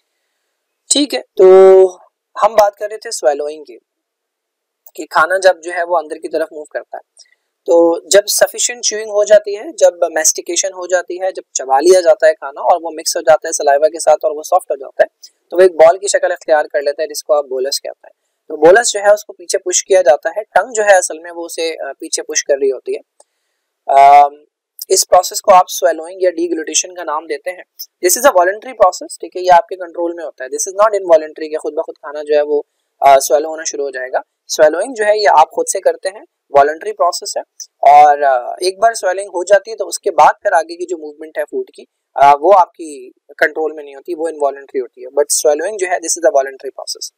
S1: ठीक है। तो हम बात कर रहे थे स्वेलोइंग की, कि खाना जब जो है वो अंदर की तरफ मूव करता है, तो जब सफिशिएंट च्यूइंग हो जाती है, जब मैस्टिकेशन हो जाती है, जब चबा लिया जाता है खाना और वो मिक्स हो जाता है सलाइवा के साथ और वो सॉफ्ट हो जाता है, तो वो एक बॉल की शक्ल इख्तियार कर लेता है जिसको आप बोलस कहते हैं। तो बोलस जो है उसको पीछे पुश किया जाता है, टंग जो है असल में वो उसे पीछे पुश कर रही होती है। इस प्रोसेस को आप स्वेलोइंग या डीग्लूटेशन का नाम देते हैं। This is a voluntary process, ठीक है, ये आपके कंट्रोल में होता है। दिस इज नॉट इनवॉलंटरी, खुद ब खुद खाना जो है वो स्वेलो होना शुरू हो जाएगा। स्वेलोइंग जो है ये आप खुद से करते हैं, वॉलंटरी प्रोसेस है। और एक बार स्वेलिंग हो जाती है तो उसके बाद फिर आगे की जो मूवमेंट है फूड की वो आपकी कंट्रोल में नहीं होती, वो इनवॉलंटरी होती है। बट स्वेलोइंग जो है this is a voluntary process,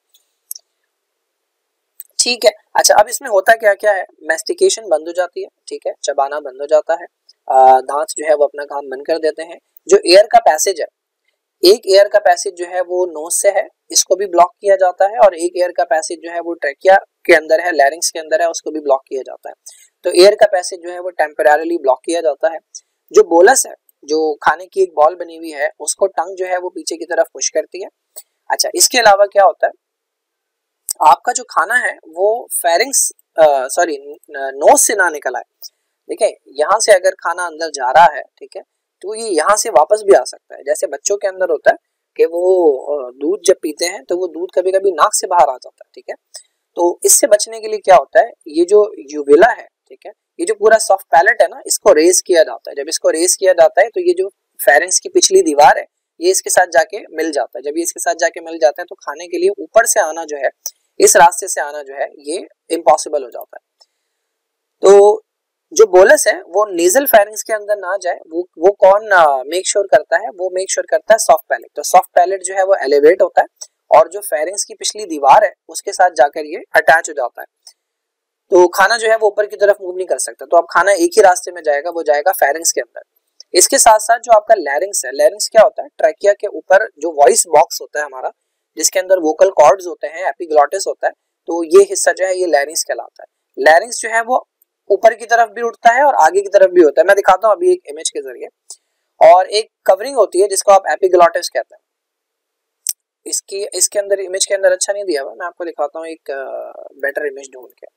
S1: ठीक है। अच्छा, अब इसमें होता क्या क्या है, मैस्टिकेशन बंद हो जाती है, ठीक है, चबाना बंद हो जाता है, दांत जो है वो अपना काम बंद कर देते हैं। जो एयर का पैसेज है, एक एयर का पैसेज जो है वो नोज से है, इसको भी ब्लॉक किया जाता है, और एक एयर का पैसेज जो है वो ट्रैकिया के अंदर है, लैरिंक्स के अंदर है, उसको भी ब्लॉक किया जाता है। तो एयर का पैसेज जो है वो टेम्परेरीली ब्लॉक किया जाता है। जो बोलस है, जो खाने की एक बॉल बनी हुई है, उसको टंग जो है वो पीछे की तरफ पुश करती है। अच्छा, इसके अलावा क्या होता है, आपका जो खाना है वो फेरिंग्स नोज से ना निकल आए, ठीक है। यहाँ से अगर खाना अंदर जा रहा है, ठीक है, तो ये यहाँ से वापस भी आ सकता है। जैसे बच्चों के अंदर होता है कि वो दूध जब पीते हैं तो वो दूध कभी कभी नाक से बाहर आ जाता है, ठीक है। तो इससे बचने के लिए क्या होता है, ये जो यूविला है, ठीक है, ये जो पूरा सॉफ्ट पैलेट है ना, इसको रेज किया जाता है। जब इसको रेज किया जाता है तो ये जो फेरेंक्स की पिछली दीवार है ये इसके साथ जाके मिल जाता है। जब ये इसके साथ जाके मिल जाता है तो खाने के लिए ऊपर से आना जो है, इस रास्ते से आना जो है, ये इम्पॉसिबल हो जाता है। तो जो बोलस है वो नेजल फेरिंग्स के अंदर ना जाए, वो कौन मेक श्योर करता है, वो मेक श्योर करता है सॉफ्ट पैलेट। तो सॉफ्ट पैलेट जो है वो एलिवेट होता है और जो फेरिंग्स की पिछली दीवार है उसके साथ जाकर ये अटैच हो जाता है। तो खाना जो है वो ऊपर की तरफ मूव नहीं कर सकता। तो अब खाना एक ही रास्ते में जाएगा, वो जाएगा फेरिंग्स के अंदर। इसके साथ साथ जो आपका लैरिंग्स है, लैरिंग्स क्या होता है, ट्रैकिया के ऊपर जो वॉइस बॉक्स होता है हमारा, जिसके अंदर वोकल कॉर्ड्स होते हैं, एपिग्लॉटिस होता है, तो ये हिस्सा जो है ये लैरिंग्स कहलाता है। लैरिंग्स जो है वो ऊपर की तरफ भी उठता है और आगे की तरफ भी होता है। मैं दिखाता हूँ अभी एक इमेज के जरिए। और एक कवरिंग होती है जिसको आप एपिग्लॉटिस कहते हैं। इसके अंदर इमेज के अंदर अच्छा नहीं दिया हुआ, मैं आपको दिखाता हूँ एक बेटर इमेज ढूंढ के।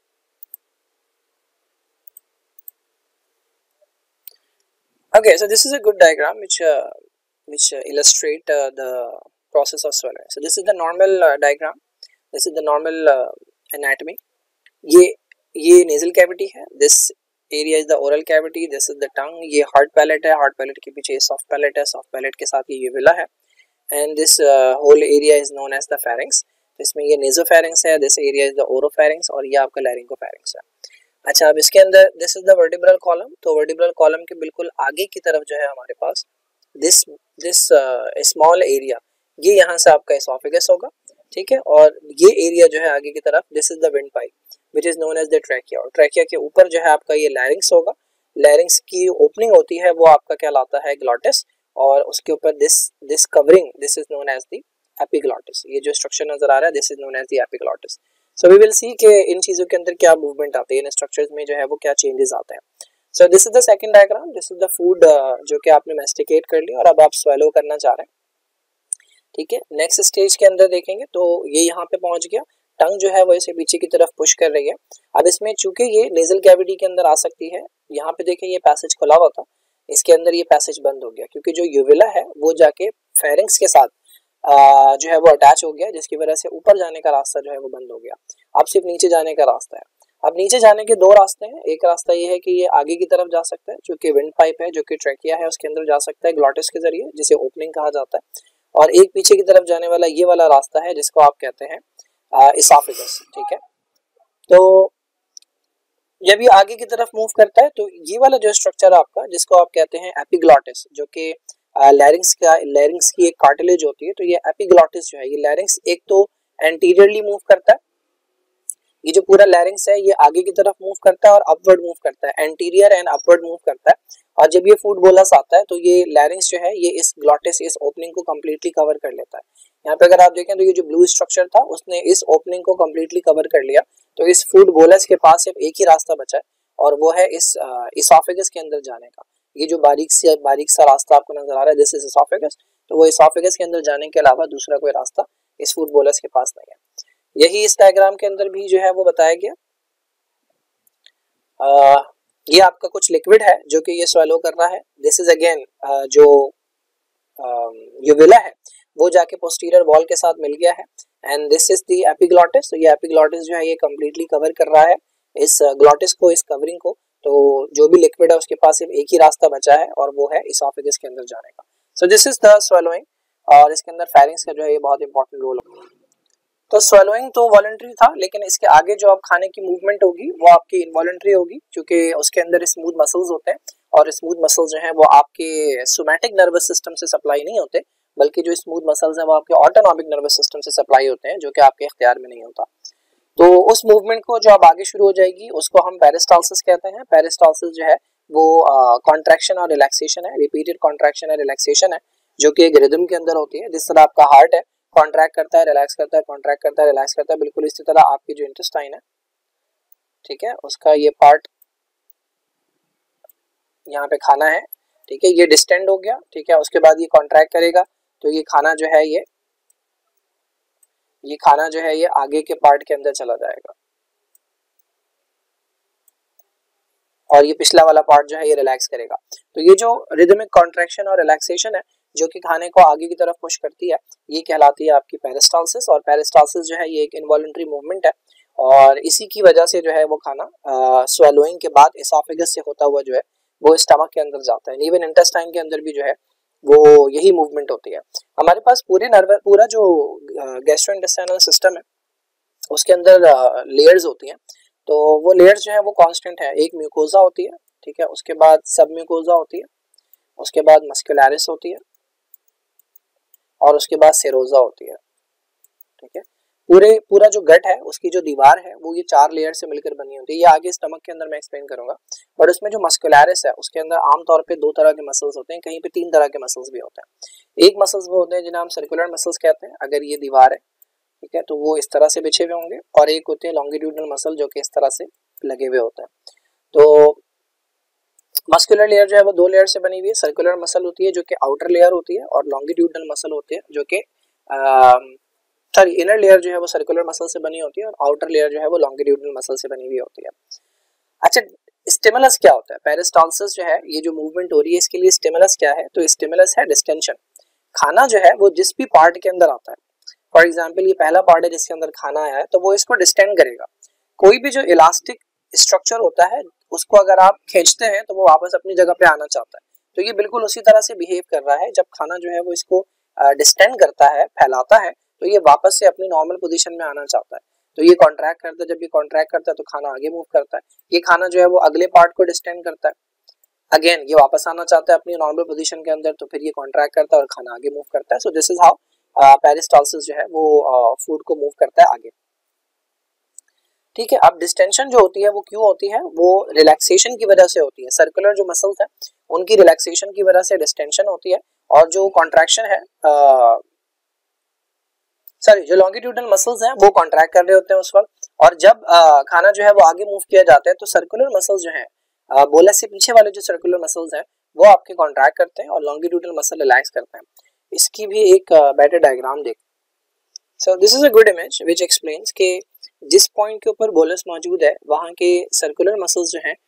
S1: Okay, so this is a good diagram which illustrate the process of swallowing. So this is the normal diagram. This is the normal anatomy. ये nasal cavity है. This area is the oral cavity. This is the tongue. ये hard palate है. Hard palate के पीछे soft palate है. Soft palate के साथ ये uvula है. And this whole area is known as the pharynx. इसमें ये nasopharynx है. This area is the oropharynx और ये आपका laryngopharynx है. अच्छा, अब इसके अंदर this is the vertebral column. तो वर्टिब्रल कॉलम के बिल्कुल आगे की तरफ जो है हमारे पास दिस स्मॉल एरिया, ये यहाँ से आपका एसोफेगस होगा, ठीक है। और ये एरिया जो है आगे की तरफ, this is the windpipe which is known as the trachea. और ट्रैकिया के ऊपर जो है आपका ये लैरिंग्स होगा। लैरिंग्स की ओपनिंग होती है वो आपका कहलाता है ग्लॉटिस, और उसके ऊपर this covering, this is known as the epiglottis. ये जो स्ट्रक्चर नजर आ रहा है, this is known as the epiglottis. So we will see कि इन चीजों के अंदर क्या मूवमेंट आती है, इन स्ट्रक्चर्स में जो है वो क्या चेंजेस आते हैं। So this is the second diagram. This is the food जो कि आपने मैस्टिकेट कर लिया और अब आप स्वेलो करना चाह रहे हैं, ठीक है। नेक्स्ट स्टेज के अंदर देखेंगे तो ये यहाँ पे पहुंच गया। टंग जो है वो इसे पीछे की तरफ पुश कर रही है। अब इसमें चूंकि ये नेजल कैविटी के अंदर आ सकती है, यहाँ पे देखें ये पैसेज खुला हुआ था, इसके अंदर ये पैसेज बंद हो गया क्योंकि जो यूविला है वो जाके फेरिंग्स के साथ जो है वो अटैच हो गया, जिसकी वजह से ऊपर जाने का रास्ता जो है वो बंद हो गया। अब सिर्फ नीचे जाने का रास्ता है। अब नीचे जाने के दो रास्ते हैं। एक रास्ता ये है कि ये आगे की तरफ जा सकता है, जो कि विंड पाइप है, जो कि ट्रैकिया है, उसके अंदर जा सकता है ग्लॉटिस के जरिए, जिसे ओपनिंग कहा जाता है। और एक पीछे की तरफ जाने वाला ये वाला रास्ता है जिसको आप कहते हैं इसोफेगस, ठीक है। तो जब ये आगे की तरफ मूव करता है तो ये वाला जो स्ट्रक्चर है आपका, जिसको आप कहते हैं एपिग्लॉटिस, जो कि लैरिंग्स की एक कार्टिलेज होती है, तो ये एपिग्लॉटिस जो है, ये लैरिंग्स एक तो एंटीरियरली मूव करता है, ये जो पूरा लैरिंग्स है ये आगे की तरफ मूव करता है और अपवर्ड मूव करता है, एंटीरियर एंड अपवर्ड मूव करता है। और जब ये फूड बोलस आता है तो ये लैरिंग्स जो है ये इस ग्लॉटिस, इस ओपनिंग को कंप्लीटली कवर कर लेता है। यहाँ पे अगर आप देखें तो ये जो ब्लू स्ट्रक्चर था उसने इस ओपनिंग को कंप्लीटली कवर कर लिया। तो इस फूड बोलस के पास सिर्फ एक ही रास्ता बचा है और वो है इस इसोफेगस के अंदर जाने का। ये जो बारीक सा रास्ता आपको नजर आ रहा है, दिस इज इसोफेगस। तो वो इसोफेगस के अंदर जाने के अलावा दूसरा कोई रास्ता इस फूड बोलस के पास नहीं है। यही इस डायग्राम के अंदर भी जो है वो बताया गया। ये आपका कुछ लिक्विड है जो कि ये स्वेलो कर रहा है। दिस इज अगेन जो यूविला है वो जाके पोस्टीरियर वॉल के साथ मिल गया है, and this is the epiglottis. तो ये एपिग्लॉटिस जो है ये कंप्लीटली कवर कर रहा है इस ग्लॉटिस को, इस कवरिंग को। तो जो भी लिक्विड है उसके पास सिर्फ एक ही रास्ता बचा है और वो है इसोफेगस के अंदर जाने का। So this is the swallowing, और इसके अंदर फेरिंग्स का जो है ये बहुत इंपॉर्टेंट रोल है। तो स्वेलोइंग तो वॉलंटरी था, लेकिन इसके आगे जो आप खाने की मूवमेंट होगी वो आपकी इनवॉलंटरी होगी, क्योंकि उसके अंदर स्मूथ मसल्स होते हैं और स्मूथ मसल्स जो हैं वो आपके सोमैटिक नर्वस सिस्टम से सप्लाई नहीं होते, बल्कि जो स्मूथ मसल्स हैं वो आपके ऑटोनॉमिक नर्वस सिस्टम से सप्लाई होते हैं, जो कि आपके इख्तियार में नहीं होता। तो उस मूवमेंट को जो अब आगे शुरू हो जाएगी उसको हम पेरिस्टाल्सिस कहते हैं। पेरिस्टाल्सिस जो है वो कॉन्ट्रैक्शन और रिलैक्सेशन है, रिपीटेड कॉन्ट्रैक्शन है, रिलैक्सेशन है, जो कि एक रिदम के अंदर होती है। जिस तरह आपका हार्ट है, कॉन्ट्रैक्ट करता है, रिलैक्स करता है, कॉन्ट्रैक्ट करता है, रिलैक्स करता है, बिल्कुल इसी तरह आपकी जो इंटेस्टाइन है, ठीक है, उसका ये पार्ट यहाँ पे खाना है, ठीक है, ये डिस्टेंड हो गया, ठीक है। उसके बाद ये कॉन्ट्रैक्ट करेगा तो ये खाना जो है ये खाना जो है ये आगे के पार्ट के अंदर चला जाएगा और ये पिछला वाला पार्ट जो है ये रिलैक्स करेगा। तो ये जो रिदमिक कॉन्ट्रैक्शन और रिलैक्सेशन है जो कि खाने को आगे की तरफ पुश करती है, ये कहलाती है आपकी पेरिस्टालसिस। और पेरिस्टालसिस जो है ये एक इनवॉलंटरी मूवमेंट है और इसी की वजह से जो है वो खाना स्वेलोइंग के बाद एसोफेगस से होता हुआ जो है वो स्टमक के अंदर जाता है। इवन इंटेस्टाइन के अंदर भी जो है वो यही मूवमेंट होती है। हमारे पास पूरा जो गैस्ट्रोइंटेस्टाइनल सिस्टम है उसके अंदर लेयर्स होती हैं। तो वो लेयर्स जो है वो कांस्टेंट है। एक म्यूकोजा होती है, ठीक है, उसके बाद सब म्यूकोजा होती है, उसके बाद मस्कुलरिस होती है और उसके बाद सेरोजा होती है, ठीक है। पूरा जो गट है उसकी जो दीवार है वो ये 4 लेयर से मिलकर बनी होती है। ये आगे स्टमक के अंदर मैं एक्सप्लेन करूंगा। बट उसमें जो मस्कुलरिस है उसके अंदर आमतौर पे 2 तरह के मसल्स होते हैं, कहीं पे 3 तरह के मसल्स भी होते हैं। एक मसल्स वो होते हैं जिन्हें हम सर्कुलर मसल्स कहते हैं, अगर ये दीवार है, ठीक है, तो वो इस तरह से बिछे हुए होंगे। और एक होते हैं लॉन्गिट्यूडनल मसल जो कि इस तरह से लगे हुए होते हैं। तो मस्कुलर लेयर जो है वो 2 लेयर से बनी हुई है। सर्कुलर मसल होती है जो कि आउटर लेयर होती है और लॉन्गिट्यूडनल मसल होते हैं जो कि इनर लेयर जो है वो सर्कुलर मसल से बनी होती है और आउटर लेयर जो है वो लॉन्गिट्यूडनल मसल से बनी हुई होती है। अच्छा, स्टिमुलस क्या होता है? पेरिस्टालसिस जो है, ये जो मूवमेंट हो रही है इसके लिए स्टिमुलस क्या है? तो स्टिमुलस है डिस्टेंशन। खाना जो है वो जिस भी पार्ट के अंदर आता है, फॉर एग्जाम्पल ये पहला पार्ट है जिसके अंदर खाना आया है, तो वो इसको डिस्टेंड करेगा। कोई भी जो इलास्टिक स्ट्रक्चर होता है उसको अगर आप खींचते हैं तो वो वापस अपनी जगह पे आना चाहता है। तो ये बिल्कुल उसी तरह से बिहेव कर रहा है। जब खाना जो है वो इसको डिस्टेंड करता है, फैलाता है, तो ये वापस से अपनी नॉर्मल पोजीशन में आना चाहता है। तो ये कॉन्ट्रैक्ट करता है, जब ये कॉन्ट्रैक्ट करता है तो खाना आगे मूव करता है। ये खाना जो है वो अगले पार्ट को डिस्टेंड करता है, अगेन ये वापस आना चाहता है अपनी नॉर्मल पोजीशन के अंदर, तो फिर ये कॉन्ट्रैक्ट करता है और खाना आगे मूव करता है। So this is how peristalsis जो है वो फूड को मूव करता है आगे, ठीक है। अब डिस्टेंशन जो होती है वो क्यों होती है? वो रिलैक्सेशन की वजह से होती है। सर्कुलर जो मसल्स है उनकी रिलैक्सेशन की वजह से डिस्टेंशन होती है और जो कॉन्ट्रैक्शन है जो लॉन्गिट्यूडनल मसल्स हैं वो कॉन्ट्रैक्ट कर रहे होते हैं उस वक्त। और जब खाना जो है वो आगे मूव किया जाता है तो सर्कुलर मसल्स जो है बोलस से पीछे वाले जो सर्कुलर मसल्स हैं वो आपके कॉन्ट्रैक्ट करते हैं और लॉन्गिट्यूडनल मसल रिलैक्स करते हैं। इसकी भी एक बेटर डायग्राम देख। So this is a good image which explains कि जिस पॉइंट के ऊपर बोलस मौजूद है वहां के सर्कुलर मसल्स जो हैं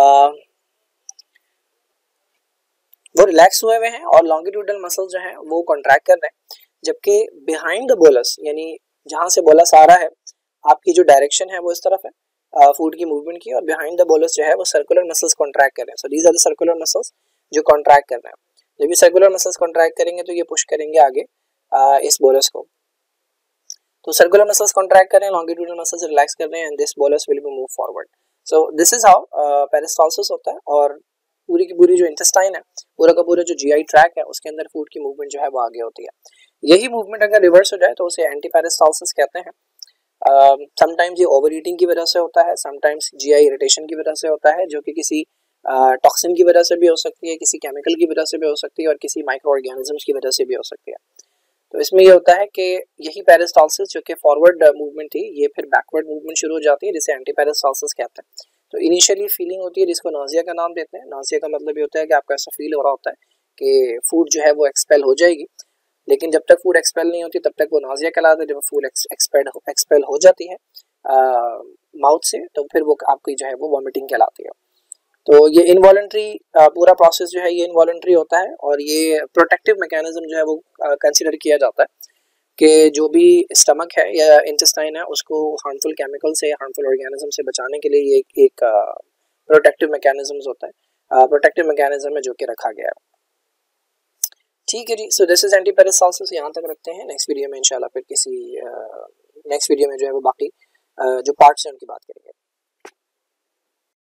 S1: वो रिलैक्स हुए हुए हैं और लॉन्गिट्यूडनल मसल्स जो हैं वो कॉन्ट्रैक्ट कर रहे हैं। जबकि बिहाइंड द बोलस, यानी जहां से बोलस आ रहा है, आपकी जो डायरेक्शन है वो इस तरफ है फूड की मूवमेंट की, और बिहाइंड द बोलस जो है वो सर्कुलर मसल्स कॉन्ट्रैक्ट कर रहे हैं। So these are the circular muscles जो कॉन्ट्रैक्ट कर रहे हैं। जब ये सर्कुलर मसल्स कॉन्ट्रैक्ट करेंगे तो ये पुश करेंगे आगे इस बोलस को। तो सर्कुलर मसल्स कॉन्ट्रैक्ट कर रहे हैं, लॉन्गिट्यूडनल मसल्स रिलैक्स कर रहे हैं, and this bolus will be move forward. So this is how peristalsis होता है। और पूरी की पूरी जो इंटेस्टाइन है, पूरा का पूरा जो जीआई ट्रैक है, उसके अंदर फूड की मूवमेंट जो है वो आगे होती है। यही मूवमेंट अगर रिवर्स हो जाए तो उसे एंटी पेरिस्टालसिस कहते हैं। समटाइम्स ये ओवर ईटिंग की वजह से होता है, समटाइम्स जीआई इरिटेशन की वजह से होता है, जो कि किसी टॉक्सिन की वजह से भी हो सकती है, किसी केमिकल की वजह से भी हो सकती है और किसी माइक्रो ऑर्गेनिजम्स की वजह से भी हो सकती है। तो इसमें ये होता है कि यही पेरिस्टालसिस जो कि फॉरवर्ड मूवमेंट थी, ये फिर बैकवर्ड मूवमेंट शुरू हो जाती है, जिसे एंटी पेरिस्टालसिस कहते हैं। तो इनिशियली फीलिंग होती है जिसको नॉजिया का नाम देते हैं। नॉजिया का मतलब ये होता है कि आपको ऐसा फील हो रहा होता है कि फूड जो है वो एक्सपेल हो जाएगी, लेकिन जब तक फूड एक्सपेल नहीं होती तब तक वो नॉजिया कहलाता है। जब फूड एक्सपेल हो जाती है माउथ से, तो फिर वो आपकी जो है वो वॉमिटिंग कहलाती है। तो ये इनवॉलंटरी पूरा प्रोसेस जो है ये इनवॉलंटरी होता है और ये प्रोटेक्टिव मैकेनिज्म जो है वो कंसीडर किया जाता है कि जो भी स्टमक है या इंटेस्टाइन है उसको हार्मफुल केमिकल से, हार्मफुल ऑर्गेनिज्म से बचाने के लिए ये एक प्रोटेक्टिव मैकेनिज्म होता है, प्रोटेक्टिव मैकेनिज्म है जो कि रखा गया है। ठीक है जी, so this is anti peristalsis. यहाँ तक रखते हैं। नेक्स्ट वीडियो में इंशाल्लाह फिर किसी नेक्स्ट वीडियो में जो है वो बाकी जो पार्ट्स हैं उनकी बात करेंगे।